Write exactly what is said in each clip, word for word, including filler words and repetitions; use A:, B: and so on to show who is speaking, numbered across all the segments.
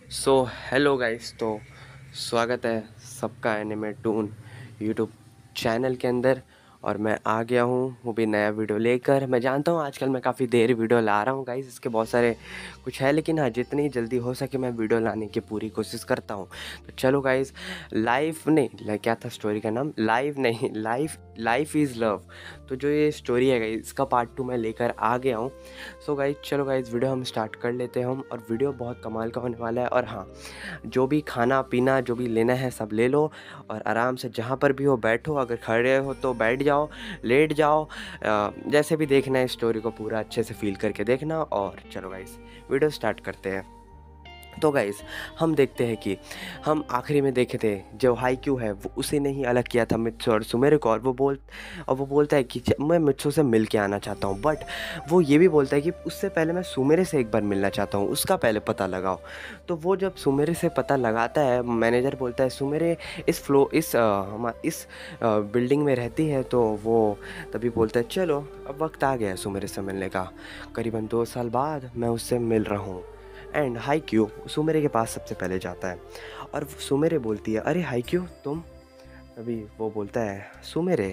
A: So hello guys. तो स्वागत है सबका एनिमे टून यूट्यूब चैनल के अंदर। और मैं आ गया हूँ वो भी नया वीडियो लेकर। मैं जानता हूँ आजकल मैं काफ़ी देर वीडियो ला रहा हूँ गाइस, इसके बहुत सारे कुछ है, लेकिन हाँ जितनी जल्दी हो सके मैं वीडियो लाने की पूरी कोशिश करता हूँ। तो चलो गाइस, लाइफ नहीं ला- क्या था स्टोरी का नाम, लाइफ नहीं लाइफ लाइफ इज़ लव। तो जो ये स्टोरी है गाइस, इसका पार्ट टू मैं लेकर आ गया हूँ। सो गाइस चलो गाइस, वीडियो हम स्टार्ट कर लेते हैं हम। और वीडियो बहुत कमाल का होने वाला है। और हाँ, जो भी खाना पीना जो भी लेना है सब ले लो और आराम से जहाँ पर भी हो बैठो। अगर खड़े हो तो बैठ जाओ, लेट जाओ, अ, जैसे भी देखना है स्टोरी को पूरा अच्छे से फील करके देखना। और चलो गाइस, वीडियो स्टार्ट करते हैं। तो गाइस, हम देखते हैं कि हम आखिरी में देखे थे जो हाईक्यू है वो उसी ने ही अलग किया था मित्सु और सुमेरे को। और वो बोल और वो बोलता है कि च- मैं मित्सु से मिल के आना चाहता हूँ, बट वो ये भी बोलता है कि उससे पहले मैं सुमेरे से एक बार मिलना चाहता हूँ, उसका पहले पता लगाओ। तो वो जब सुमेरे से पता लगाता है, मैनेजर बोलता है सुमेरे इस फ्लो इस अ, हमा इस बिल्डिंग में रहती है। तो वो तभी बोलता है चलो अब वक्त आ गया है सुमेरे से मिलने का। करीबन दो साल बाद मैं उससे मिल रहा हूँ। एंड हाई क्यू सुमेरे के पास सबसे पहले जाता है और सुमेरे बोलती है अरे हाई क्यू तुम। तभी वो बोलता है सुमेरे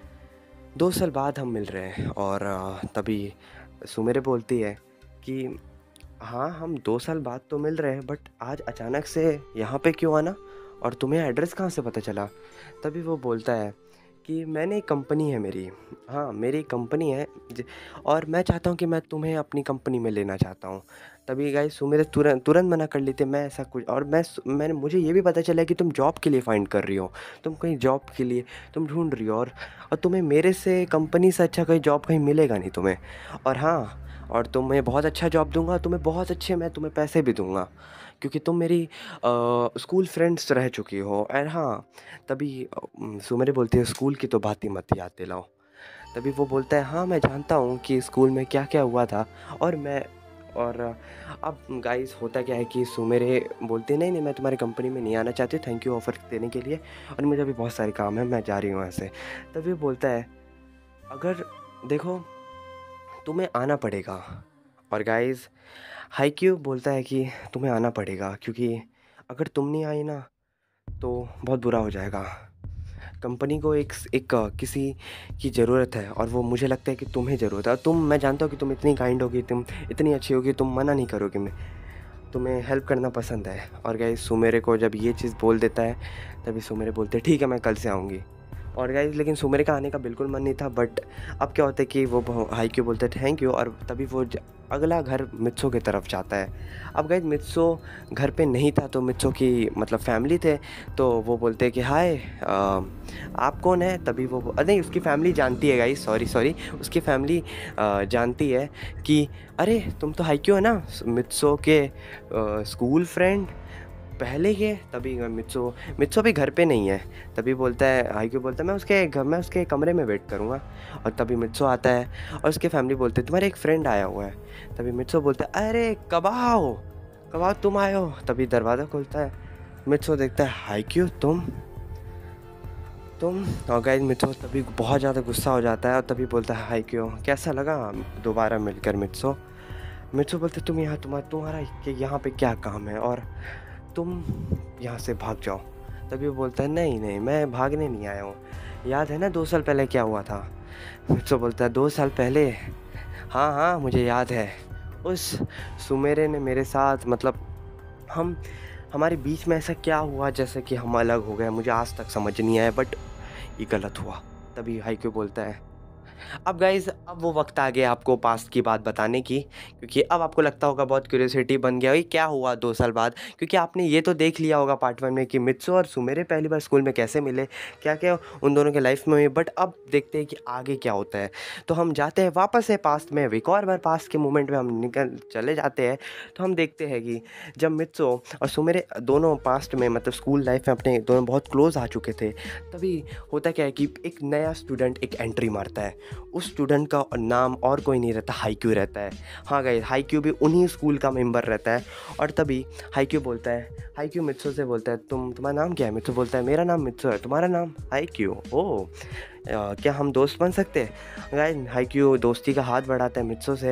A: दो साल बाद हम मिल रहे हैं। और अ, तभी सुमेरे बोलती है कि हाँ हम दो साल बाद तो मिल रहे हैं, बट आज अचानक से यहाँ पे क्यों आना, और तुम्हें एड्रेस कहाँ से पता चला। तभी वो बोलता है कि मैंने एक कंपनी है मेरी, हाँ मेरी एक कंपनी है ज- और मैं चाहता हूँ कि मैं तुम्हें अपनी कंपनी में लेना चाहता हूँ। तभी गाइस सुमेरे तुरंत तुरंत मना कर लेते मैं ऐसा कुछ। और मैं मैंने मुझे ये भी पता चला कि तुम जॉब के लिए फाइंड कर रही हो, तुम कहीं जॉब के लिए तुम ढूंढ रही हो। और और तुम्हें मेरे से कंपनी से अच्छा कहीं जॉब कहीं मिलेगा नहीं तुम्हें। और हाँ, और तुम्हें बहुत अच्छा जॉब दूंगा, तुम्हें बहुत अच्छे मैं तुम्हें पैसे भी दूंगा, क्योंकि तुम मेरी स्कूल फ्रेंड्स रह चुकी हो। और हाँ, तभी अ, उम, सुमेरी बोलती है स्कूल की तो बात ही मत याद दिलाओ। तभी वो बोलता है हाँ मैं जानता हूँ कि स्कूल में क्या क्या हुआ था। और मैं और अ, अब गाइस होता क्या है कि सुमेरे बोलती है नहीं नहीं मैं तुम्हारी कंपनी में नहीं आना चाहती, थैंक यू ऑफ़र देने के लिए, और मुझे अभी बहुत सारे काम है, मैं जा रही हूँ ऐसे। तभी बोलता है अगर देखो तुम्हें आना पड़ेगा। और गाइस हाईक्यू बोलता है कि तुम्हें आना पड़ेगा, क्योंकि अगर तुम नहीं आई ना तो बहुत बुरा हो जाएगा। कंपनी को एक एक अ, किसी की ज़रूरत है, और वो मुझे लगता है कि तुम्हें ज़रूरत है। और तुम मैं जानता हूँ कि तुम इतनी काइंड होगी, तुम इतनी अच्छी होगी, तुम मना नहीं करोगे, मैं तुम्हें हेल्प करना पसंद है। और गाइस सुमेरे को जब ये चीज़ बोल देता है, तभी सुमेरे बोलते हैं ठीक है मैं कल से आऊँगी। और गाइस लेकिन सुमेरे का आने का बिल्कुल मन नहीं था, बट अब क्या होता है कि वो हाईक्यू बोलता है थैंक यू, और तभी वो ज- अगला घर मित्सो की तरफ जाता है। अब गाइस मित्सो घर पे नहीं था, तो मित्सो की मतलब फैमिली थे। तो वो बोलते हैं कि हाय अ, आप कौन है। तभी वो अ, नहीं उसकी फैमिली जानती है गाइस, सॉरी सॉरी उसकी फैमिली जानती है कि अरे तुम तो हाईक्यू है ना, मित्सो के स्कूल फ्रेंड पहले के। तभी मित्सो मित्सो भी घर पे नहीं है। तभी बोलता है हाईक्यू बोलता है मैं उसके घर में उसके कमरे में वेट करूँगा। और तभी मित्सो आता है और उसकी फैमिली बोलते हैं तुम्हारे एक फ्रेंड आया हुआ है। तभी मित्सो बोलता है अरे कब आओ कब आओ तुम आए हो। तभी दरवाज़ा खुलता है, मित्सो देखता है हाईक्यू तुम तुम और गाइस मित्सो तभी बहुत ज़्यादा गुस्सा हो जाता है। और तभी बोलता है हाईक्यू कैसा लगा दोबारा मिलकर मित्सो। मित्सो बोलते तुम यहाँ तुम्हारा तुम्हारा कि यहाँ पे क्या काम है, और तुम यहाँ से भाग जाओ। तभी वो बोलता है नहीं नहीं मैं भागने नहीं आया हूँ, याद है ना दो साल पहले क्या हुआ था। मित्सो बोलता है दो साल पहले, हाँ हाँ मुझे याद है। उस सुमेरे ने मेरे साथ मतलब हम हमारे बीच में ऐसा क्या हुआ जैसे कि हम अलग हो गए, मुझे आज तक समझ नहीं आया, बट ये गलत हुआ। तभी हाईक्यू बोलता है अब गाइज़ अब वो वक़्त आ गया आपको पास्ट की बात बताने की, क्योंकि अब आपको लगता होगा बहुत क्यूरियोसिटी बन गया, ये क्या हुआ दो साल बाद? क्योंकि आपने ये तो देख लिया होगा पार्ट वन में कि मित्सु और सुमेरे पहली बार स्कूल में कैसे मिले, क्या-क्या उन दोनों के लाइफ़ में हुई, बट अब देखते हैं कि आगे क्या होता है। तो हम जाते हैं वापस से पास्ट में, एक और बार पास्ट के मोमेंट में हम निकल चले जाते हैं। तो हम देखते हैं कि जब मित्सु और सुमेरे दोनों पास्ट में मतलब स्कूल लाइफ़ में अपने दोनों बहुत क्लोज़ आ चुके थे, तभी होता क्या है कि एक नया स्टूडेंट एक एंट्री मारता है। उस स्टूडेंट का नाम और कोई नहीं रहता, हाईक्यू रहता है। हाँ गाइस, हाईक्यू भी उन्हीं स्कूल का मेंबर रहता है। और तभी हाईक्यू बोलता है हाईक्यू मित्सु से बोलता है तुम तुम्हारा नाम क्या है। मित्सु बोलता है मेरा नाम मित्सु है, तुम्हारा नाम हाईक्यू। ओह अ, क्या हम दोस्त बन सकते हैं। गाइस हाईक्यू दोस्ती का हाथ बढ़ाता है मित्सु से।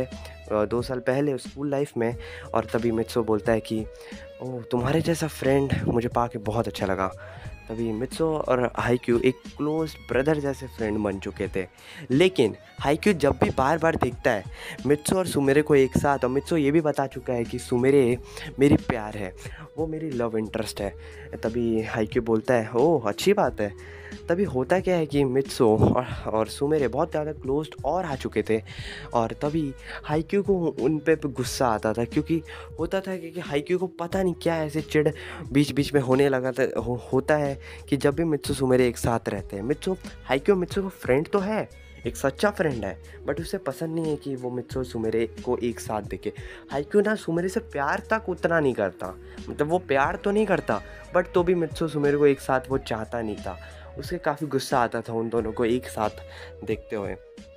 A: दो साल पहले स्कूल लाइफ में। और तभी मित्सो बोलता है कि ओह तुम्हारे जैसा फ्रेंड मुझे पाके बहुत अच्छा लगा। तभी मित्सो और हाईक्यू एक क्लोज ब्रदर जैसे फ्रेंड बन चुके थे। लेकिन हाईक्यू जब भी बार बार देखता है मित्सो और सुमेरे को एक साथ, और मित्सो ये भी बता चुका है कि सुमेरे मेरी प्यार है, वो मेरी लव इंटरेस्ट है। तभी हाईक्यू बोलता है ओह अच्छी बात है। तभी होता क्या है कि मित्सो और, और सुमेरे बहुत ज़्यादा क्लोज और आ चुके थे। और तभी हाईक्यू को उन पे गुस्सा आता था, क्योंकि होता था कि, कि हाईक्यू को पता नहीं क्या ऐसे चिढ़ बीच बीच में होने लगा था। हो, होता है कि जब भी मित्सो सुमेरे एक साथ रहते हैं, मित्सो हाईक्यू मित्सो का फ्रेंड तो है, एक सच्चा फ्रेंड है, बट उसे पसंद नहीं है कि वो मित्सो सुमेरे को एक साथ देखे। हाईक्यू ना सुमेरे से प्यार तक उतना नहीं करता, मतलब वो प्यार तो नहीं करता, बट तो भी मित्सो सुमेरे को एक साथ वो चाहता नहीं था। उसे काफ़ी गुस्सा आता था उन दोनों को एक साथ देखते हुए।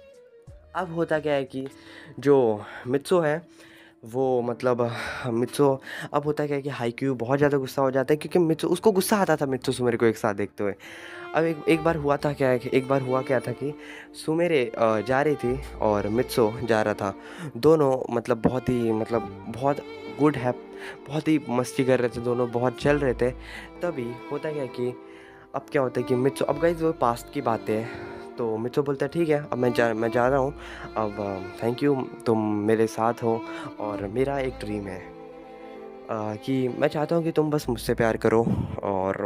A: अब होता क्या है कि जो मित्सो है वो मतलब मित्सो, अब होता क्या है कि हाईक्यू बहुत ज़्यादा गुस्सा हो जाता है, क्योंकि मित्सो उसको गुस्सा आता था मित्सो सुमेरे को एक साथ देखते हुए। अब एक एक बार हुआ था क्या है कि एक बार हुआ क्या था कि सुमेरे अ, जा रही थी और मित्सो जा रहा था। दोनों मतलब बहुत ही मतलब बहुत गुड है, बहुत ही मस्ती कर रहे थे, दोनों बहुत चल रहे थे। तभी होता क्या है कि अब क्या होता है कि मित्सो, अब गाइस वो पास्ट की बातें हैं, तो मित्सो बोलता है ठीक है अब मैं जा मैं जा रहा हूँ, अब थैंक यू तुम मेरे साथ हो। और मेरा एक ड्रीम है अ, कि मैं चाहता हूँ कि तुम बस मुझसे प्यार करो। और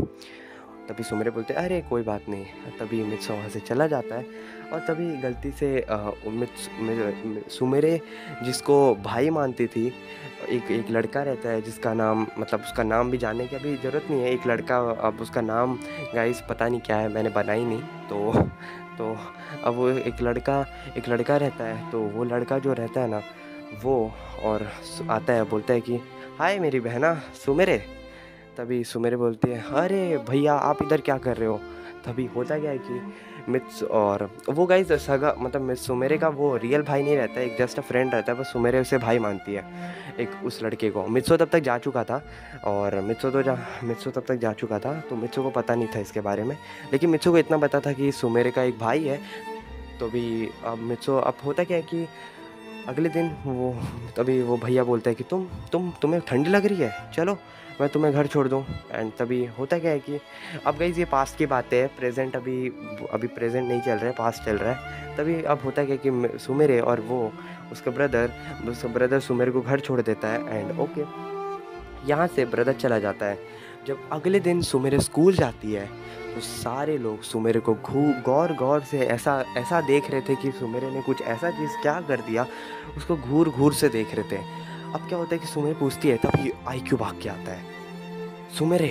A: तभी सुमेरे बोलते हैं अरे कोई बात नहीं। तभी मित्सो वहाँ से चला जाता है। और तभी गलती से अ, मित्स मे- सुमेरे जिसको भाई मानती थी, एक एक लड़का रहता है जिसका नाम, मतलब उसका नाम भी जानने की अभी ज़रूरत नहीं है, एक लड़का, अब उसका नाम गाइस पता नहीं क्या है, मैंने बनाई नहीं तो तो अब वो एक लड़का एक लड़का रहता है, तो वो लड़का जो रहता है ना वो, और सु- आता है बोलता है कि हाय मेरी बहना सुमेरे। तभी सुमेरे बोलती है अरे भैया आप इधर क्या कर रहे हो। तभी होता क्या है कि मित्स और वो गाइस सगा, मतलब मिस सुमेरे का वो रियल भाई नहीं रहता है, एक जस्ट अ फ्रेंड रहता है, बस सुमेरे उसे भाई मानती है एक उस लड़के को। मित्सो तब तक जा चुका था, और मित्सो तो जा मित्सो तब तक जा चुका था, तो मित्सो को पता नहीं था इसके बारे में। लेकिन मित्सो को इतना पता था कि सुमेरे का एक भाई है। तो भी अब मित्सो, अब होता क्या है कि अगले दिन वो, तभी वो भैया बोलता है कि तुम तुम तुम्हें ठंडी लग रही है, चलो मैं तुम्हें घर छोड़ दूँ। एंड तभी होता क्या है कि अब गाइस ये पास्ट की बातें है, प्रेजेंट अभी अभी प्रेजेंट नहीं चल रहा है, पास्ट चल रहा है। तभी अब होता क्या है कि मे- सुमेरे और वो उसका ब्रदर उसका ब्रदर सुमेरे को घर छोड़ देता है। एंड ओके, यहाँ से ब्रदर चला जाता है। जब अगले दिन सुमेरे स्कूल जाती है तो सारे लोग सुमेरे को घू गौर गौर से ऐसा ऐसा देख रहे थे कि सुमेरे ने कुछ ऐसा चीज़ क्या कर दिया, उसको घूर घूर से देख रहे थे। अब क्या होता है कि सुमेरे पूछती है, तभी आईक्यू भाग के आता है। सुमेरे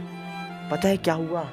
A: पता है क्या हुआ,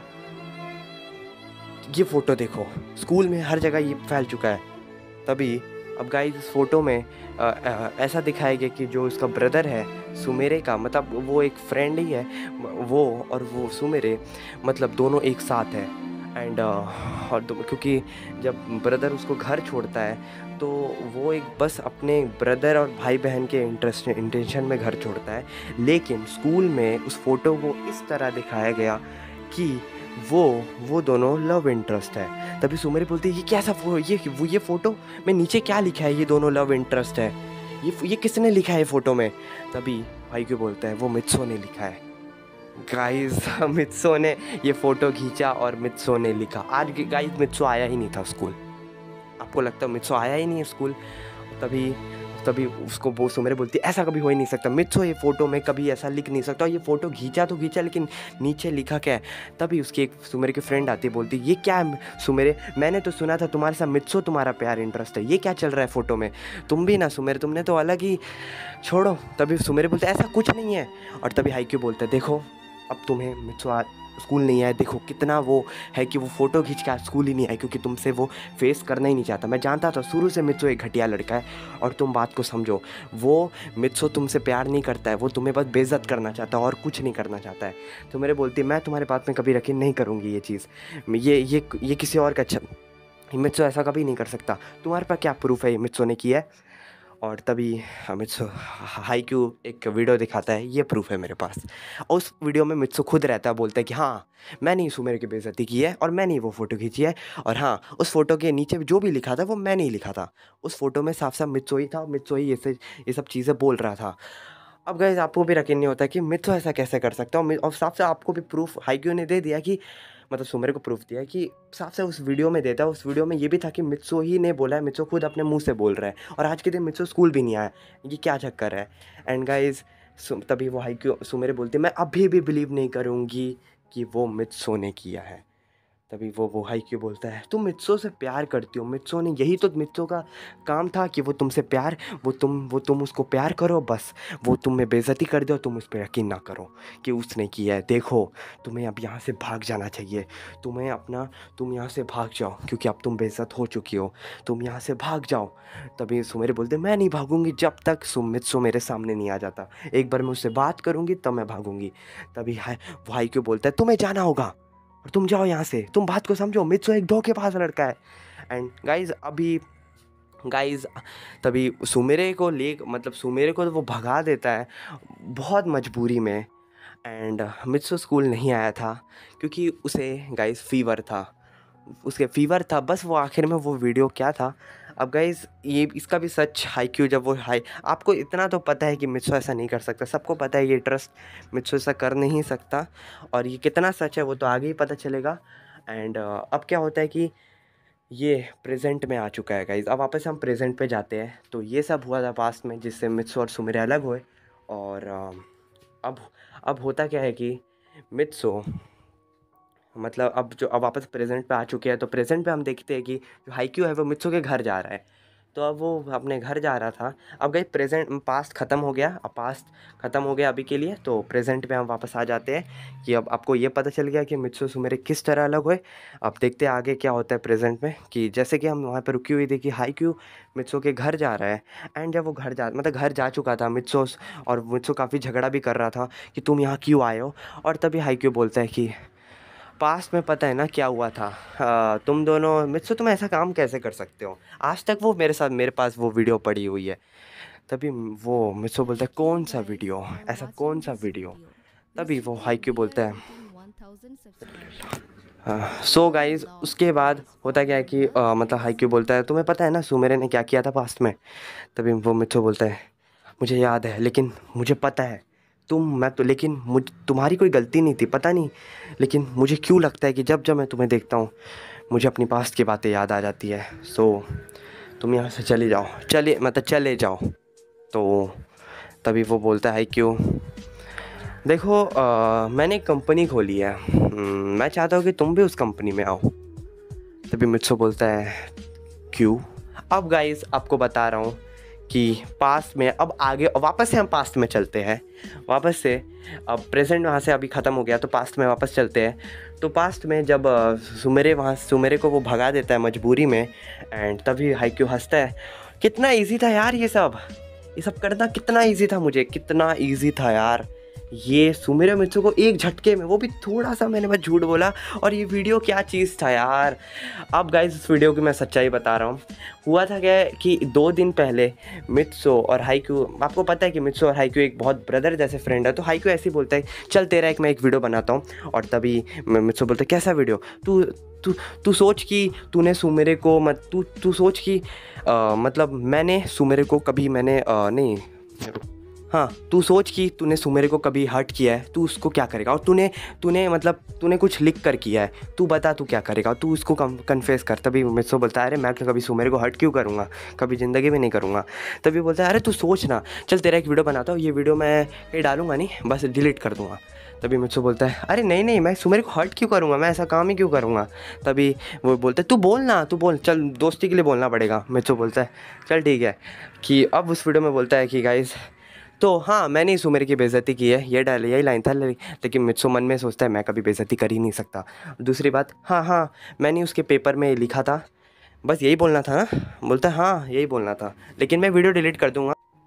A: ये फ़ोटो देखो, स्कूल में हर जगह ये फैल चुका है। तभी अब गाइस इस फ़ोटो में अ, अ, ऐसा दिखाया गया कि जो उसका ब्रदर है सुमेरे का, मतलब वो एक फ्रेंड ही है, म- वो और वो सुमेरे मतलब दोनों एक साथ है। एंड और दो- क्योंकि जब ब्रदर उसको घर छोड़ता है तो वो एक बस अपने ब्रदर और भाई बहन के इंटरेस्ट इंटेंशन में घर छोड़ता है। लेकिन स्कूल में उस फ़ोटो को इस तरह दिखाया गया कि वो वो दोनों लव इंटरेस्ट है। तभी सुमेरी बोलती है ये कैसा फो ये वो ये फ़ोटो में नीचे क्या लिखा है, ये दोनों लव इंटरेस्ट है, ये ये किसने लिखा है फ़ोटो में। तभी भाई क्यों बोलता है वो मित्सो ने लिखा है। गाइस मित्सो ने ये फ़ोटो खींचा और मित्सो ने लिखा। आज गाइस मित्सो आया ही नहीं था स्कूल, आपको लगता है मित्सो आया ही नहीं है स्कूल। तभी तभी उसको वो सुमेरे बोलती है ऐसा कभी हो ही नहीं सकता, मित्सो ये फ़ोटो में कभी ऐसा लिख नहीं सकता, ये फ़ोटो खींचा तो खींचा लेकिन नीचे लिखा क्या है। तभी उसकी एक सुमेरे की फ्रेंड आती है, बोलती है ये क्या है सुमेरे, मैंने तो सुना था तुम्हारे साथ मित्सो तुम्हारा प्यार इंटरेस्ट है, ये क्या चल रहा है फ़ोटो में, तुम भी ना सुमेरे तुमने तो अलग ही छोड़ो। तभी सुमेरे बोलते ऐसा कुछ नहीं है। और तभी हाईक्यू बोलता है देखो अब तुम्हें मित्सो आज स्कूल नहीं आया, देखो कितना वो है कि वो फ़ोटो खींच के आज स्कूल ही नहीं आया, क्योंकि तुमसे वो फेस करना ही नहीं चाहता। मैं जानता था शुरू से मित्सो एक घटिया लड़का है, और तुम बात को समझो, वो मित्सो तुमसे प्यार नहीं करता है, वो तुम्हें बस बेइज्जत करना चाहता है और कुछ नहीं करना चाहता है। तो मेरे बोलती मैं तुम्हारे बात में कभी यकीन नहीं करूँगी, ये चीज़ ये ये ये किसी और का अच्छा मित्सो ऐसा कभी नहीं कर सकता, तुम्हारे पास क्या प्रूफ है ये मित्सो ने किया है। और तभी मित्सो हाईक्यू एक वीडियो दिखाता है, ये प्रूफ है मेरे पास। और उस वीडियो में मित्सो खुद रहता है, बोलता है कि हाँ मैंने ही सुमेर की बेइज्जती की है और मैंने ही वो फ़ोटो खींची है, और हाँ उस फ़ोटो के नीचे जो भी लिखा था वो मैंने ही लिखा था। उस फ़ोटो में साफ साफ मित्सो ही था, मित्सो ही ऐसे ये सब चीज़ें बोल रहा था। अब गाइस आपको भी यकीन नहीं होता कि मित्सो ऐसा कैसे कर सकता है, और साफ साफ आपको भी प्रूफ हाईक्यू ने दे दिया कि मतलब सुमेर को प्रूफ दिया कि साफ साफ उस वीडियो में देता है। उस वीडियो में ये भी था कि मित्सो ही ने बोला है, मित्सो खुद अपने मुंह से बोल रहा है, और आज के दिन मित्सो स्कूल भी नहीं आया, ये क्या चक्कर है। एंड गाइस तभी वो हाईक्यू सुमेर बोलती है मैं अभी भी बिलीव नहीं करूँगी कि वो मित्सो ने किया है। तभी वो वो हाईक्यू बोलता है तुम मित्सो से प्यार करती हो, मित्सो ने यही तो मित्सो का काम था कि वो तुमसे प्यार वो तुम वो तुम उसको प्यार करो, बस वो तुम्हें बेइज्जती कर दो, तुम उस पर यकीन ना करो कि उसने किया है। देखो तुम्हें अब यहाँ से भाग जाना चाहिए, तुम्हें अपना तुम यहाँ से भाग जाओ क्योंकि अब तुम बेइज्जत हो चुकी हो, तुम यहाँ से भाग जाओ। तभी सुमेर बोलते मैं नहीं भागूंगी जब तक मित्सो मेरे सामने नहीं आ जाता, एक बार मैं उससे बात करूँगी तब मैं भागूंगी। तभी हाई वो हाईक्यू बोलता है तुम्हें जाना होगा और तुम जाओ यहाँ से, तुम बात को समझो, मित्सो एक धोखेबाज लड़का है। एंड गाइज अभी गाइज तभी सुमेरे को ले मतलब सुमेरे को तो वो भगा देता है बहुत मजबूरी में। एंड मित्सो स्कूल नहीं आया था क्योंकि उसे गाइज फीवर था, उसके फीवर था बस। वो आखिर में वो वीडियो क्या था, अब गाइज ये इसका भी सच हाईक्यू जब वो हाई आपको इतना तो पता है कि मित्सो ऐसा नहीं कर सकता, सबको पता है ये ट्रस्ट मित्सो ऐसा कर नहीं सकता, और ये कितना सच है वो तो आगे ही पता चलेगा। एंड uh, अब क्या होता है कि ये प्रेजेंट में आ चुका है गाइज। अब वापस हम प्रेजेंट पे जाते हैं, तो ये सब हुआ था पास्ट में जिससे मित्सो और सुमेरे अलग हुए। और uh, अब अब होता क्या है कि मित्सो मतलब अब जो अब वापस प्रेजेंट पे आ चुके हैं, तो प्रेजेंट पे हम देखते हैं कि जो हाईक्यू है वो मित्सो के घर जा रहा है। तो अब वो अपने घर जा रहा था। अब गई प्रेजेंट पास्ट ख़त्म हो गया, अब पास्ट ख़त्म हो गया अभी के लिए, तो प्रेजेंट पे हम वापस आ जाते हैं कि अब आपको ये पता चल गया कि मित्सो सुमेरे किस तरह अलग हुए। अब देखते हैं आगे क्या होता है प्रेजेंट में, कि जैसे कि हम वहाँ पर रुकी हुई थी कि हाईक्यू मित्सो के घर जा रहा है। एंड जब वो घर जा मतलब घर जा चुका था मित्सो, और मित्सो काफ़ी झगड़ा भी कर रहा था कि तुम यहाँ क्यों आए हो, और तभी हाईक्यू बोलता है कि पास्ट में पता है ना क्या हुआ था, आ, तुम दोनों मित्सो तुम ऐसा काम कैसे कर सकते हो, आज तक वो मेरे साथ मेरे पास वो वीडियो पड़ी हुई है। तभी वो मित्सो बोलता है कौन सा वीडियो, ऐसा कौन सा वीडियो। तभी वो हाईक्यू बोलता है सो गाइज उसके बाद होता क्या है कि आ, मतलब हाईक्यू बोलता है तुम्हें पता है ना सुमेरे ने क्या किया था पास्ट में। तभी वो मित्सो बोलता है मुझे याद है, लेकिन मुझे पता है तुम मैं तो लेकिन मुझ तुम्हारी कोई गलती नहीं थी, पता नहीं, लेकिन मुझे क्यों लगता है कि जब जब मैं तुम्हें देखता हूँ मुझे अपनी पास्ट की बातें याद आ जाती है। सो तुम यहाँ से चले जाओ, चले मतलब चले जाओ। तो तभी वो बोलता है क्यों देखो आ, मैंने एक कंपनी खोली है, मैं चाहता हूँ कि तुम भी उस कंपनी में आओ। तभी मित्सो बोलता है क्यों। अब गाइस आपको बता रहा हूँ कि पास्ट में अब आगे वापस से हम पास्ट में चलते हैं, वापस से अब प्रेजेंट वहाँ से अभी ख़त्म हो गया तो पास्ट में वापस चलते हैं। तो पास्ट में जब सुमेरे वहाँ सुमेरे को वो भगा देता है मजबूरी में, एंड तभी हाईक्यू हंसता है कितना इजी था यार ये सब ये सब करना कितना इजी था, मुझे कितना इजी था यार ये सुमेरे मित्सो को एक झटके में, वो भी थोड़ा सा मैंने बस झूठ बोला, और ये वीडियो क्या चीज़ था यार। अब गाइस इस वीडियो की मैं सच्चाई बता रहा हूँ, हुआ था क्या कि दो दिन पहले मित्सो और हाईक्यू, आपको पता है कि मित्सो और हाईक्यू एक बहुत ब्रदर जैसे फ्रेंड है, तो हाईक्यू ऐसे ही बोलता है चल तेरा एक मैं एक वीडियो बनाता हूँ। और तभी मित्सो बोलता है कैसा वीडियो, तू तू तू सोच कि तूने सुमेरे को मत तू तू सोच कि आ, मतलब मैंने सुमेरे को कभी मैंने आ, नहीं हाँ तू सोच कि तूने सुमेरे को कभी हर्ट किया है, तू उसको क्या करेगा, और तूने तूने मतलब तूने कुछ लिख कर किया है, तू बता तू क्या करेगा, तू उसको कन्फेस कर। तभी मित्सो बोलता है अरे मैं कभी सुमेरे को हर्ट क्यों करूँगा, कभी ज़िंदगी में नहीं करूँगा। तभी बोलता है अरे तू सोच ना, चल तेरा एक वीडियो बनाता हूँ, ये वीडियो मैं कहीं डालूंगा नहीं, बस डिलीट कर दूँगा। तभी मित्सो बोलता है अरे नहीं नहीं मैं सुमेरे को हर्ट क्यों करूँगा, मैं ऐसा काम ही क्यों करूँगा। तभी वो बोलता है तू बोल ना, तू बोल, चल दोस्ती के लिए बोलना पड़ेगा। मित्सो बोलता है चल ठीक है, कि अब उस वीडियो में बोलता है कि गाइस तो हाँ मैंने ही सुमेर की बेइज्जती की है, ये डाल यही लाइन था, लेकिन मित्सो मन में सोचता है मैं कभी बेइज्जती कर ही नहीं सकता। दूसरी बात हाँ हाँ मैंने उसके पेपर में लिखा था, बस यही बोलना था ना। बोलता है हाँ यही बोलना था, लेकिन मैं वीडियो डिलीट कर दूँगा।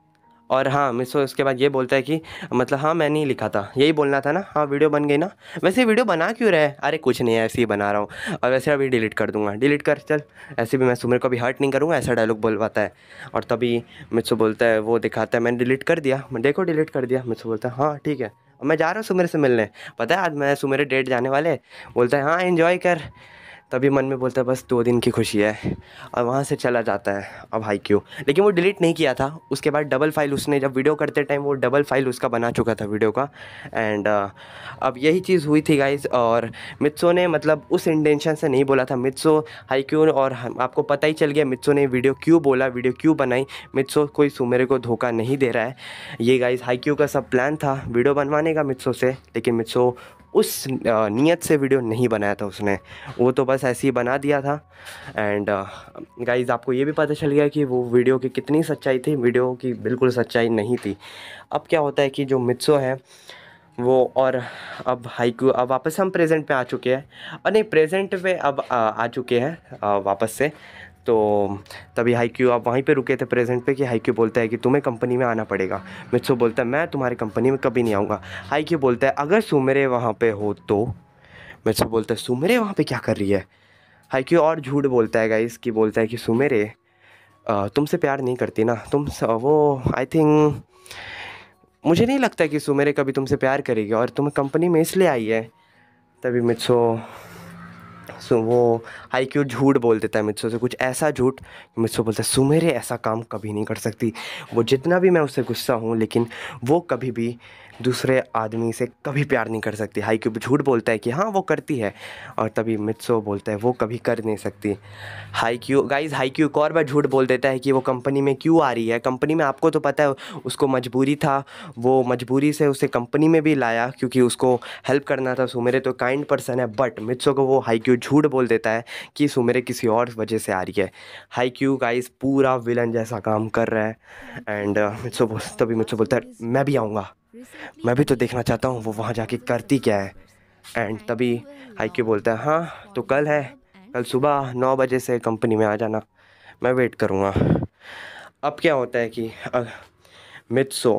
A: और हाँ, मित्सो उसके बाद ये बोलता है कि मतलब हाँ मैं नहीं लिखा था, यही बोलना था ना, हाँ वीडियो बन गई ना, वैसे वीडियो बना क्यों रहे, अरे कुछ नहीं है ऐसे ही बना रहा हूँ, और वैसे अभी डिलीट कर दूंगा, डिलीट कर चल, ऐसे भी मैं सुमिर को भी हर्ट नहीं करूँगा, ऐसा डायलॉग बोलवाता है। और तभी मित्सो बोलता है, वो दिखाता है मैंने डिलीट कर दिया, मैं देखो डिलीट कर दिया, मित्सो बोलता है हाँ ठीक है, और मैं जा रहा हूँ सुमिर से मिलने, पता है आज मैं सुमिर डेट जाने वाले, बोलता है हाँ एंजॉय कर। तभी मन में बोलता है बस दो दिन की खुशी है, और वहाँ से चला जाता है अब हाईक्यू। लेकिन वो डिलीट नहीं किया था, उसके बाद डबल फाइल उसने जब वीडियो करते टाइम वो डबल फाइल उसका बना चुका था वीडियो का। एंड uh, अब यही चीज़ हुई थी गाइस, और मित्सो ने मतलब उस इंटेंशन से नहीं बोला था मित्सो हाईक्यू, और हम आपको पता ही चल गया मित्सो ने वीडियो क्यों बोला, वीडियो क्यों बनाई। मित्सो कोई सुमेरे को धोखा नहीं दे रहा है, ये गाइस हाईक्यू का सब प्लान था वीडियो बनवाने का मित्सो से, लेकिन मित्सो उस नीयत से वीडियो नहीं बनाया था उसने, वो तो बस ऐसे ही बना दिया था। एंड गाइज़ आपको ये भी पता चल गया कि वो वीडियो की कितनी सच्चाई थी, वीडियो की बिल्कुल सच्चाई नहीं थी। अब क्या होता है कि जो मित्सो है वो, और अब हाईक्यू, अब वापस हम प्रेजेंट पे आ चुके हैं, और नहीं प्रेजेंट पे अब आ, आ चुके हैं आ, वापस से। तो तभी हाईक्यू अब वहीं पे रुके थे प्रेजेंट पे, कि हाईक्यू बोलता है कि तुम्हें कंपनी में आना पड़ेगा। मित्सो बोलता है मैं तुम्हारी कंपनी में कभी नहीं आऊँगा। हाईक्यू बोलता है अगर सुमेरे वहाँ पे हो तो। मित्सो बोलता है सुमेरे वहाँ पे क्या कर रही है। हाईक्यू और झूठ बोलता है गाइस, कि बोलता है कि सुमेरे तुमसे प्यार नहीं करती ना तुम, वो आई थिंक मुझे नहीं लगता कि सुमेरे कभी तुमसे प्यार करेगी, और तुम्हें कंपनी में इसलिए आई है। तभी मित्सो सो वो हाईक्यू झूठ बोल देता है मित्सो से, कुछ ऐसा झूठ, मित्सो बोलता है सुमेरे ऐसा काम कभी नहीं कर सकती, वो जितना भी मैं उससे गुस्सा हूँ लेकिन वो कभी भी दूसरे आदमी से कभी प्यार नहीं कर सकती। हाईक्यू झूठ बोलता है कि हाँ वो करती है, और तभी मित्सो बोलता है वो कभी कर नहीं सकती। हाईक्यू गाइस हाईक्यू एक और बार झूठ बोल देता है कि वो कंपनी में क्यों आ रही है, कंपनी में आपको तो पता है उसको मजबूरी था, वो मजबूरी से उसे कंपनी में भी लाया क्योंकि उसको हेल्प करना था। सुमेरे तो काइंड पर्सन है, बट मित्सो को वो हाईक्यू झूठ बोल देता है कि सुमेरे किसी और वजह से आ रही है। हाईक्यू गाइस पूरा विलन जैसा काम कर रहा है। एंड मित्सो तभी मित्सो बोलता है मैं भी आऊँगा, मैं भी तो देखना चाहता हूँ वो वहाँ जाके करती क्या है। एंड तभी हाईक्यू बोलता है हाँ तो कल है, कल सुबह नौ बजे से कंपनी में आ जाना, मैं वेट करूँगा। अब क्या होता है कि मित्सो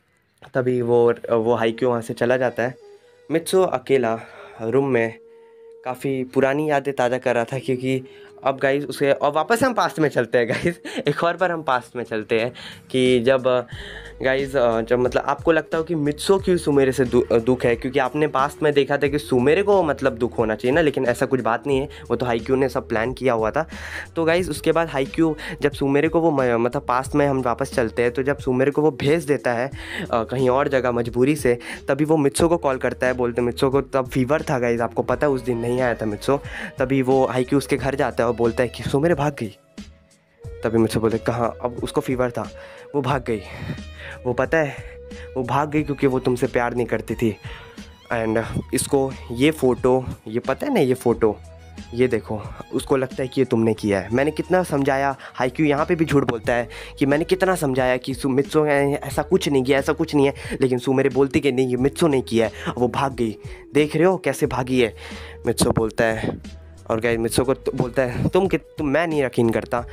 A: तभी वो वो हाईक्यू वहाँ से चला जाता है। मित्सो अकेला रूम में काफ़ी पुरानी यादें ताज़ा कर रहा था, क्योंकि अब गाइस उसे, और वापस हम पास्ट में चलते हैं गाइस एक और बार हम पास्ट में चलते हैं कि जब गाइस जब मतलब आपको लगता हो कि मित्सो क्यों सुमेरे से दु, दुख है, क्योंकि आपने पास्ट में देखा था कि सुमेरे को मतलब दुख होना चाहिए ना, लेकिन ऐसा कुछ बात नहीं है, वो तो हाईक्यू ने सब प्लान किया हुआ था। तो गाइस उसके बाद हाईक्यू जब सुमेरे को वो मतलब पास्ट में हम वापस चलते हैं, तो जब सुमेरे को वो भेज देता है कहीं और जगह मजबूरी से, तभी वो मित्सो को कॉल करता है, बोलते मित्सो को तब फीवर था गाइस, आपको पता है उस दिन नहीं आया था मित्सो। तभी वो हाईक्यू उसके घर जाता है और बोलता है कि सुमेरे भाग गई। तभी मित्सो बोलते कहाँ, अब उसको फीवर था, वो भाग गई, वो पता है वो भाग गई क्योंकि वो तुमसे प्यार नहीं करती थी। एंड इसको ये फ़ोटो, ये पता है ना ये फ़ोटो, ये देखो, उसको लगता है कि ये तुमने किया है, मैंने कितना समझाया। हाईक्यू यहाँ पे भी झूठ बोलता है कि मैंने कितना समझाया कि मित्सो ने ऐसा कुछ नहीं किया, ऐसा कुछ नहीं है, लेकिन सुमेरे बोलती कि नहीं ये मित्सो ने किया है, वो भाग गई, देख रहे हो कैसे भागी है। मित्सो बोलता है, और गाइस मित्सो को तो बोलता है तुम कि तुम मैं नहीं यकीन करता।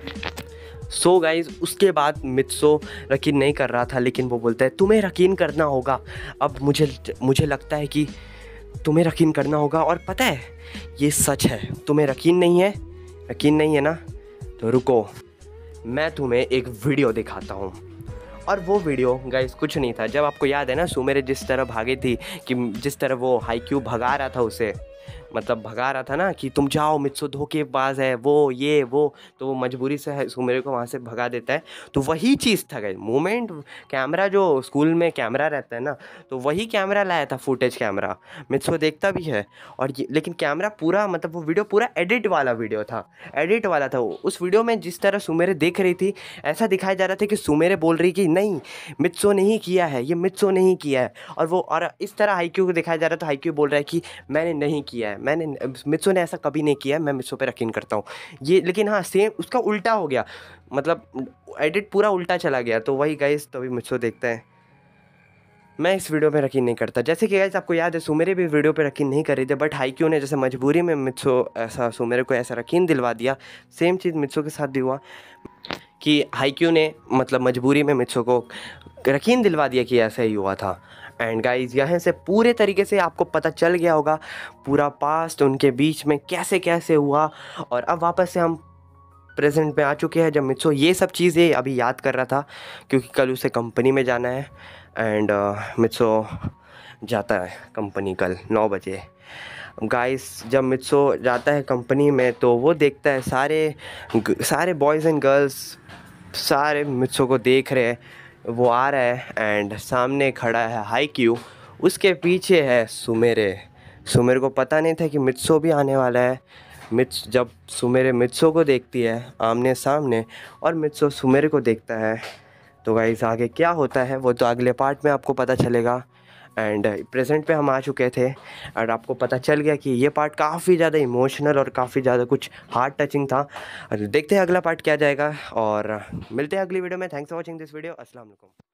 A: सो so गाइज़ उसके बाद मित्सो यकीन नहीं कर रहा था, लेकिन वो बोलता है तुम्हें यकीन करना होगा, अब मुझे मुझे लगता है कि तुम्हें यकीन करना होगा, और पता है ये सच है, तुम्हें यकीन नहीं है, यकीन नहीं है ना, तो रुको मैं तुम्हें एक वीडियो दिखाता हूँ। और वो वीडियो गाइस कुछ नहीं था, जब आपको याद है ना सुमेरे जिस तरह भागी थी, कि जिस तरह वो हाईक्यू भगा रहा था उसे, मतलब भगा रहा था ना कि तुम जाओ मित्सो धोखेबाज है वो ये वो, तो वो मजबूरी से सुमेरे को वहाँ से भगा देता है। तो वही चीज़ था गाइस, मोमेंट कैमरा जो स्कूल में कैमरा रहता है ना, तो वही कैमरा लाया था, फुटेज कैमरा, मित्सो देखता भी है। और ये लेकिन कैमरा पूरा मतलब वो वीडियो पूरा एडिट वाला वीडियो था, एडिट वाला था वो। उस वीडियो में जिस तरह सुमेरे देख रही थी, ऐसा दिखाया जा रहा था कि सुमेरे बोल रही कि नहीं मित्सो नहीं किया है, ये मित्सो नहीं किया है, और वो और इस तरह हाईक्यू को दिखाया जा रहा था, हाईक्यू बोल रहा है कि मैंने नहीं किया है, मैंने मित्सो ने ऐसा कभी नहीं किया है, मैं मित्सो पे यकीन करता हूँ ये। लेकिन हाँ सेम उसका उल्टा हो गया, मतलब एडिट पूरा उल्टा चला गया। तो वही गाइस तभी मित्सो देखता है मैं इस वीडियो पे यकीन नहीं करता। जैसे कि गाइस आपको याद है सुमेरे भी वीडियो पे यकीन नहीं कर रही थी, बट हाईक्यू ने जैसे मजबूरी में मित्सो ऐसा सुमेरे को ऐसा यकीन दिलवा दिया, सेम चीज़ मित्सो के साथ भी हुआ कि हाईक्यू ने मतलब मजबूरी में मित्सो को यकीन दिलवा दिया कि ऐसा ही हुआ था। एंड गाइस यहाँ से पूरे तरीके से आपको पता चल गया होगा पूरा पास्ट उनके बीच में कैसे कैसे हुआ। और अब वापस से हम प्रेजेंट में आ चुके हैं जब मित्सो ये सब चीज़ें अभी याद कर रहा था, क्योंकि कल उसे कंपनी में जाना है। एंड मित्सो जाता है कंपनी कल नौ बजे। गाइस जब मित्सो जाता है कंपनी में तो वो देखता है सारे सारे बॉयज़ एंड गर्ल्स सारे मित्सो को देख रहे हैं। वो आ रहा है एंड सामने खड़ा है हाईक्यू, उसके पीछे है सुमेरे। सुमेरे को पता नहीं था कि मित्सो भी आने वाला है। मित्स जब सुमेरे मित्सो को देखती है आमने सामने और मित्सो सुमेरे को देखता है, तो गाइस आगे क्या होता है वो तो अगले पार्ट में आपको पता चलेगा। एंड प्रेजेंट पे हम आ चुके थे और आपको पता चल गया कि ये पार्ट काफ़ी ज़्यादा इमोशनल और काफ़ी ज़्यादा कुछ हार्ट टचिंग था। और देखते हैं अगला पार्ट क्या जाएगा और मिलते हैं अगली वीडियो में। Thanks for watching this video. अस्सलाम वालेकुम।